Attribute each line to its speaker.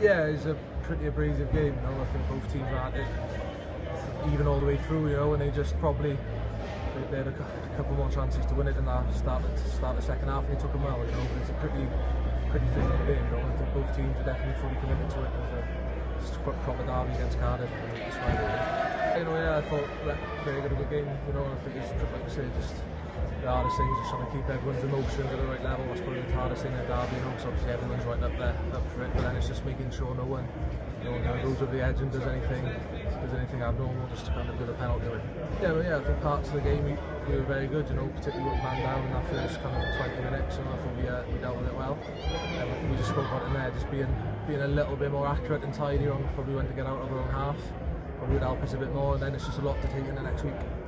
Speaker 1: Yeah, it's a pretty abrasive game, you know. I think both teams aren't it even all the way through, you know, and they just probably they had a couple more chances to win it in the start the second half, and they took them well, you know. But it's a pretty physical game, you know. I think both teams are definitely fully committed to it. It's a proper derby against Cardiff. You know, yeah, I thought that very good game, you know. I think it's, like I say, just the hardest thing is just trying to keep everyone's emotions at the right level. That's probably the hardest thing in a derby, you know, because obviously everyone's right up there, up for it, but then it's just making sure no one goes over the edge and does anything abnormal just to kind of get a penalty away. Yeah, well, yeah, I think parts of the game we were very good, you know, particularly with man down in that first kind of 20 minutes, and I think we dealt with it well. We just spoke about it in there, just being a little bit more accurate and tidy on probably when to get out of our own half. Probably would help us a bit more, and then it's just a lot to take in the next week.